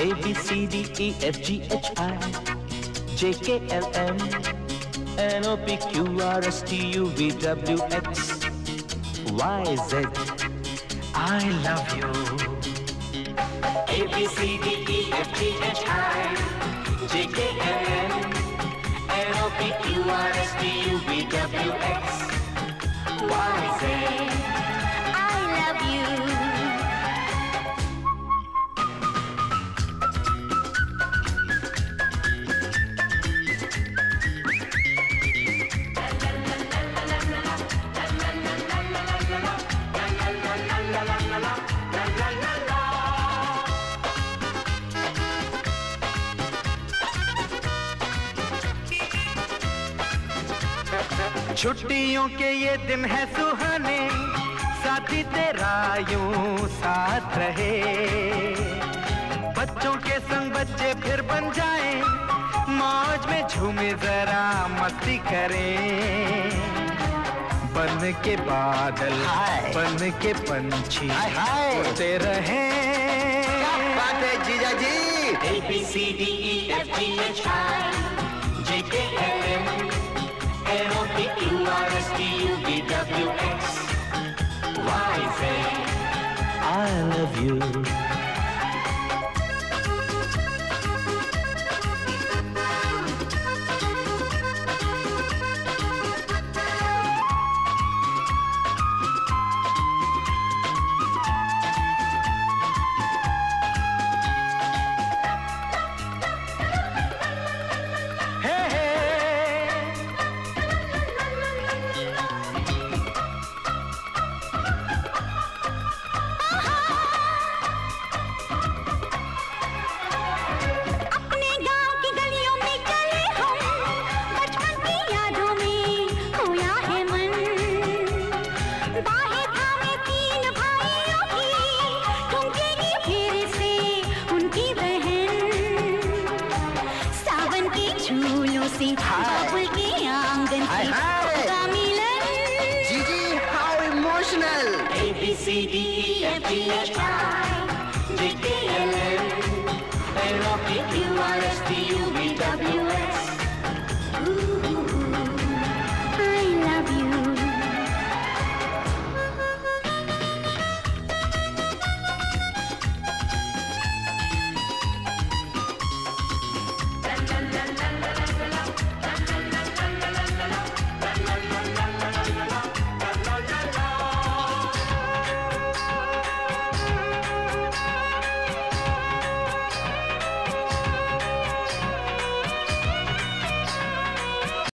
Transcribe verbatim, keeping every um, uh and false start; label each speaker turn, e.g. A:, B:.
A: A B C D E F G H I J K L M N O P Q R S T U V W X Y Z. I love you. A B C D E F G H I J K L M N O P Q R S T U V W X Y Z.
B: I love you.
C: छुट्टियों के ये दिन है सुहाने, साथी तेरा यूं साथ रहे। बच्चों के संग बच्चे फिर बन जाएं, मौज में झूमे जरा मस्ती करें। बन के बादल बन के पंछी उड़ते रहें।
D: क्या बात है जीजा जी।
A: A B C D E F G H I J K L M N O P Q R S T U V W X Y Z. I love you.
B: बाबुल के आंगन का मिलन।
D: जीजी how emotional.
A: A B C D E F G H I J K